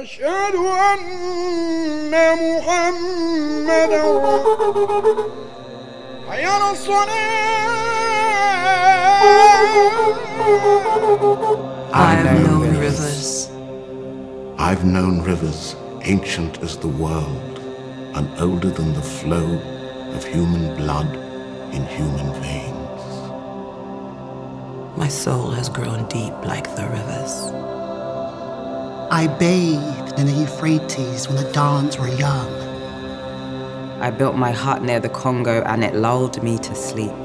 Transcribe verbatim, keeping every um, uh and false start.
أشهد أن محمدا حي على الصلاة. I've known rivers. I've known rivers ancient as the world and older than the flow of human blood in human veins. My soul has grown deep like the rivers. I bathed in the Euphrates when the Dans were young. I built my hut near the Congo and it lulled me to sleep.